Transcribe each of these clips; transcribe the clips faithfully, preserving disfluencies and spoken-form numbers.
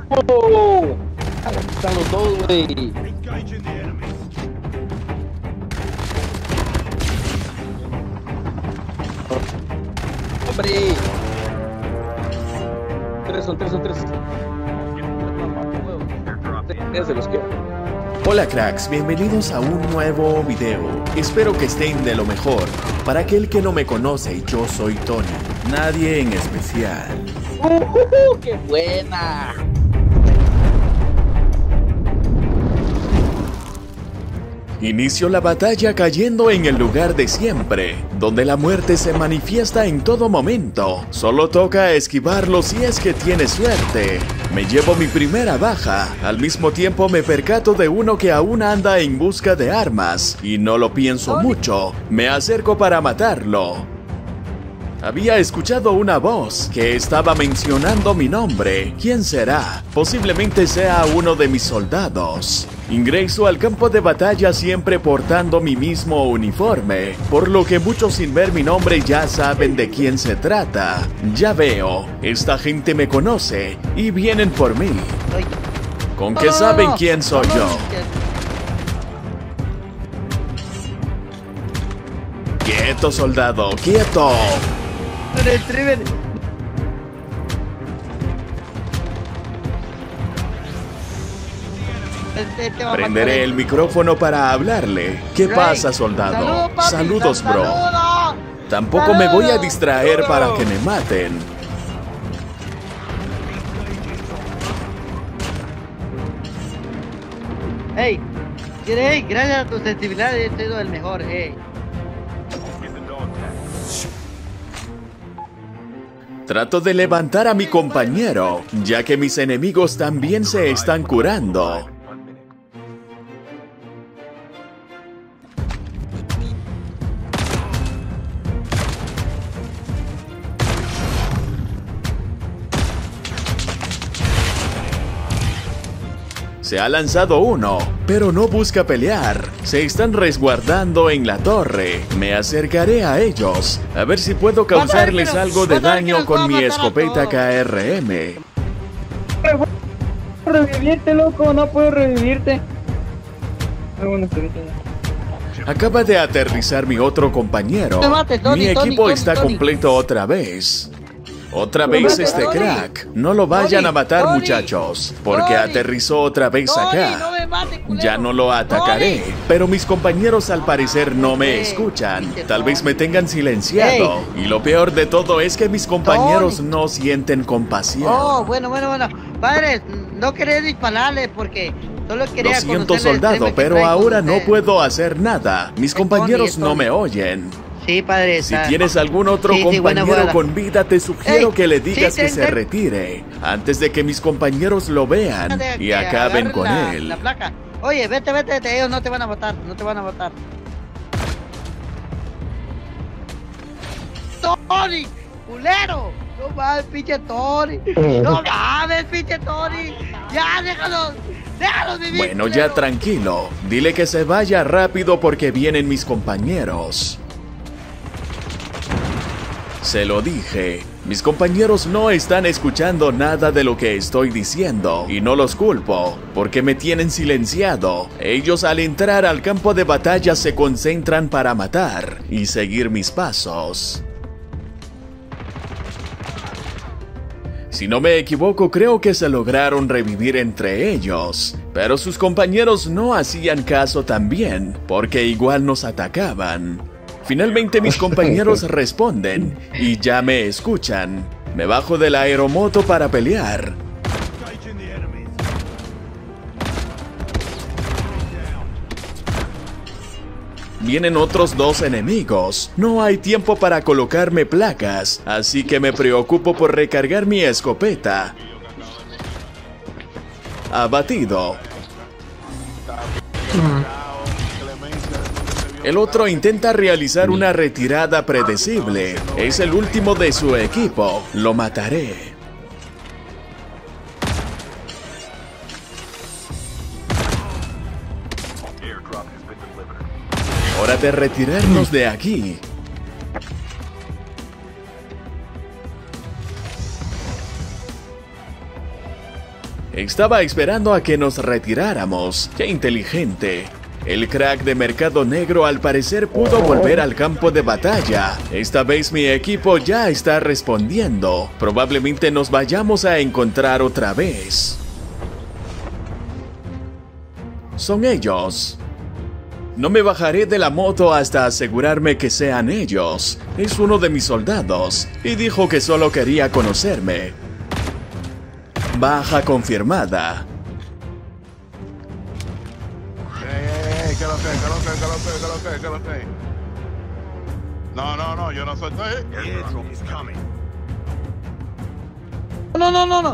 ¡Oh! Están los dos, güey. ¡Hombre! Tres son, tres son, tres. Tres de los que... Hola cracks, bienvenidos a un nuevo video. Espero que estén de lo mejor. Para aquel que no me conoce, yo soy Tony. Nadie en especial. ¡Uh, uh, uh! ¡Qué buena! Inicio la batalla cayendo en el lugar de siempre, donde la muerte se manifiesta en todo momento. Solo toca esquivarlo si es que tienes suerte. Me llevo mi primera baja, al mismo tiempo me percato de uno que aún anda en busca de armas, y no lo pienso mucho, me acerco para matarlo. Había escuchado una voz que estaba mencionando mi nombre. ¿Quién será? Posiblemente sea uno de mis soldados. Ingreso al campo de batalla siempre portando mi mismo uniforme, por lo que muchos sin ver mi nombre ya saben de quién se trata. Ya veo, esta gente me conoce y vienen por mí. ¿Con qué saben quién soy yo? ¡Quieto, soldado! ¡Quieto! Prenderé el micrófono para hablarle. ¿Qué pasa, soldado? Saludos, bro. Tampoco me voy a distraer para que me maten. Hey, hey, gracias a tu sensibilidad he sido el mejor, hey. Trato de levantar a mi compañero, ya que mis enemigos también se están curando. Se ha lanzado uno, pero no busca pelear. Se están resguardando en la torre. Me acercaré a ellos, a ver si puedo causarles algo de daño con mi escopeta K R M. No puedo revivirte, loco, no puedo revivirte. Acaba de aterrizar mi otro compañero. Mi equipo está completo otra vez. Otra vez este crack. No lo vayan a matar, muchachos, porque aterrizó otra vez acá. Ya no lo atacaré, pero mis compañeros al parecer no me escuchan. Tal vez me tengan silenciado. Y lo peor de todo es que mis compañeros no sienten compasión. Oh, bueno, bueno, bueno. Padres, no quería dispararle porque solo quería... Lo siento, soldado, pero ahora no puedo hacer nada. Mis compañeros no me oyen. Sí, padre. Si tienes algún otro sí, compañero sí, bueno, con vida, te sugiero Ey, que le digas sí, que se retire antes de que mis compañeros lo vean y acaben con la, él. La placa. Oye, vete, vete, vete, ellos no te van a matar, no te van a matar. ¡Tony! ¡Culero! No mames, pinche Tony. No mames, pinche Tony. Ya, déjalos. Déjalos vivir. Bueno, culero. Ya tranquilo. Dile que se vaya rápido porque vienen mis compañeros. Se lo dije, mis compañeros no están escuchando nada de lo que estoy diciendo y no los culpo, porque me tienen silenciado. Ellos al entrar al campo de batalla se concentran para matar y seguir mis pasos. Si no me equivoco, creo que se lograron revivir entre ellos, pero sus compañeros no hacían caso también, porque igual nos atacaban. Finalmente mis compañeros responden y ya me escuchan. Me bajo de la aeromoto para pelear. Vienen otros dos enemigos. No hay tiempo para colocarme placas, así que me preocupo por recargar mi escopeta. Abatido. El otro intenta realizar una retirada predecible. Es el último de su equipo. Lo mataré. Hora de retirarnos de aquí. Estaba esperando a que nos retiráramos. ¡Qué inteligente! El crack de Mercado Negro al parecer pudo volver al campo de batalla. Esta vez mi equipo ya está respondiendo. Probablemente nos vayamos a encontrar otra vez. Son ellos. No me bajaré de la moto hasta asegurarme que sean ellos. Es uno de mis soldados y dijo que solo quería conocerme. Baja confirmada. ¿Qué lo que, qué lo que, qué lo que, qué lo que, qué lo que? No, no, no, yo no soy... No, no, no, no.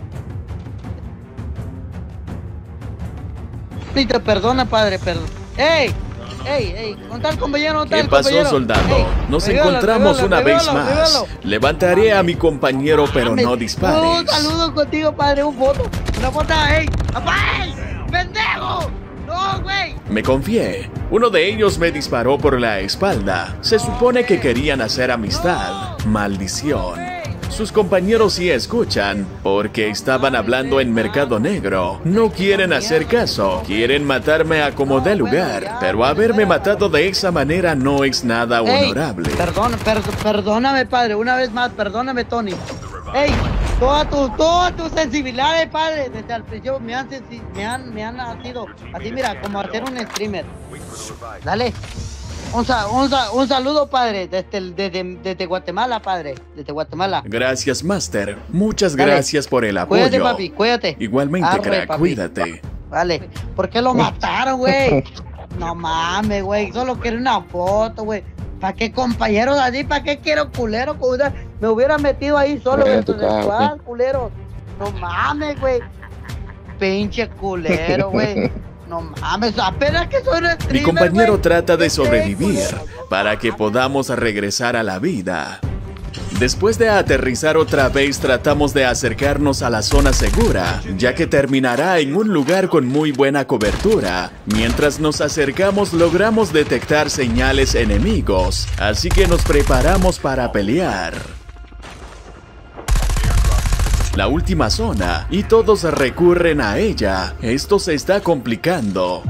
Sí, te perdona, padre, perdón. ¡Ey! ¡Ey, ey! ¿Dónde está el compañero? ¿Dónde ¿Qué está el pasó, compañero? soldado? Ey, Nos revívalo, encontramos revívalo, una revívalo, vez más. revívalo. Levantaré a mi compañero, pero no Un dispares. saludo contigo, padre, un foto. Una foto, ¡ey! ¡Apay! ¡Pendejo! ¡No, güey! Me confié. Uno de ellos me disparó por la espalda. Se supone que querían hacer amistad. Maldición. Sus compañeros sí escuchan, porque estaban hablando en Mercado Negro. No quieren hacer caso, quieren matarme a como dé lugar. Pero haberme matado de esa manera no es nada honorable. Ey, perdón, per, perdóname, padre, una vez más, perdóname, Tony. Ey, toda tu, toda tu sensibilidad, padre, desde el principio me han, me han, me han nacido así, mira, como hacer un streamer. Dale. Un, un, un saludo, padre, desde, desde, desde Guatemala, padre, desde Guatemala. Gracias, Master. Muchas Dale. Gracias por el apoyo. Cuídate, papi, cuídate. Igualmente, Arre, crack, papi. cuídate. Vale, ¿por qué lo mataron, güey? No mames, güey, solo quiero una foto, güey. ¿Para qué compañeros así? ¿Para qué quiero culero? Me hubiera metido ahí solo dentro del squad, culero. No mames, güey. Pinche culero, güey. No mames, apenas que soy un streamer, Mi compañero wey. trata de ¿Qué sobrevivir culero? para que podamos regresar a la vida. Después de aterrizar otra vez, tratamos de acercarnos a la zona segura, ya que terminará en un lugar con muy buena cobertura. Mientras nos acercamos, logramos detectar señales enemigos, así que nos preparamos para pelear. La última zona, y todos recurren a ella. Esto se está complicando.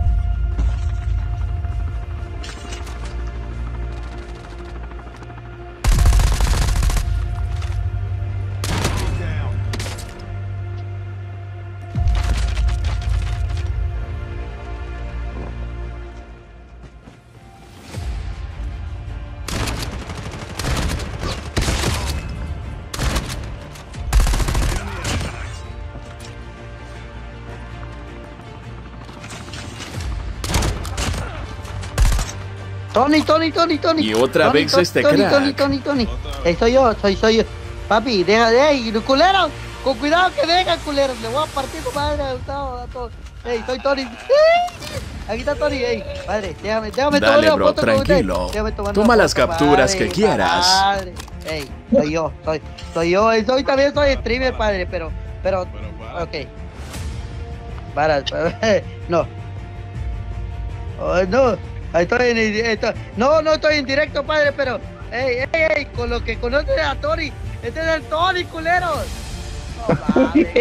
Tony, Tony, Tony, Tony. Y otra Tony, vez Tony, este Tony, crack. Tony, Tony, Tony. Ey, soy yo, soy, soy yo. Papi, deja de ahí, culero. Con cuidado que vengan, culero. Le voy a partir tu madre a Gustavo, a todos. Ey, soy Tony. Aquí está Tony, ey. Padre, déjame, déjame tomar Dale, una bro, foto con usted. tranquilo. Déjame tomar Toma una las foto, capturas padre, que quieras. Padre. Ey, soy yo, soy, soy yo. Ey, soy, también soy streamer, padre, pero, pero, ok. Para, para no. Oh, no. Estoy en, estoy, no, no estoy en directo, padre, pero, ey, ey, ey, con lo que conoces a Tony, este es el Tony, culero. No mames.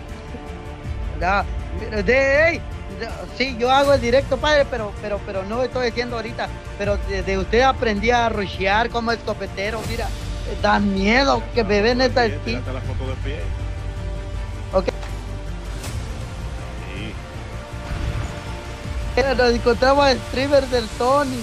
No, de, ey, de, sí, yo hago el directo, padre, pero, pero, pero no estoy haciendo ahorita, pero de, de usted aprendí a rushear como escopetero, mira, da miedo que me ven esta skin. la foto de pie. Ok. Nos encontramos a streamer del Tony.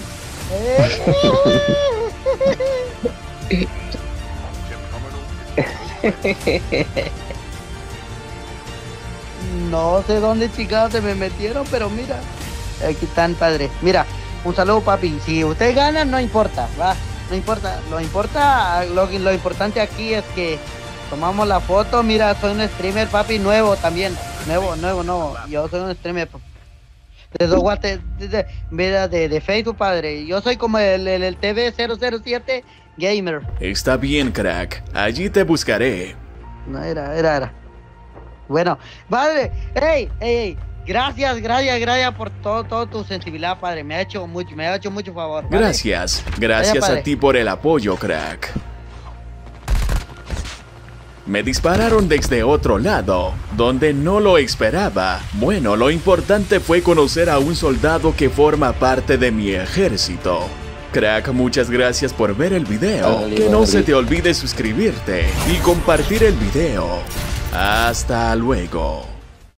No sé dónde chingados se me metieron, pero mira, aquí están, padre. Mira, un saludo, papi. Si usted gana, no importa, va, no importa. Lo importa, lo, lo importante aquí es que tomamos la foto. Mira, soy un streamer, papi, nuevo también, nuevo, nuevo, nuevo. Yo soy un streamer. De, de, de, de, de, de Facebook, padre. Yo soy como el, el, el T V cero cero siete Gamer. Está bien, crack. Allí te buscaré. No, era, era, era. Bueno, padre, hey, hey, hey. Gracias, gracias, gracias por todo, todo tu sensibilidad, padre. Me ha hecho mucho, me ha hecho mucho favor. ¿Vale? Gracias. Gracias Vaya, a ti por el apoyo, crack. Me dispararon desde otro lado, donde no lo esperaba. Bueno, lo importante fue conocer a un soldado que forma parte de mi ejército. Crack, muchas gracias por ver el video. Dale, Que no dale. se te olvide suscribirte y compartir el video. Hasta luego.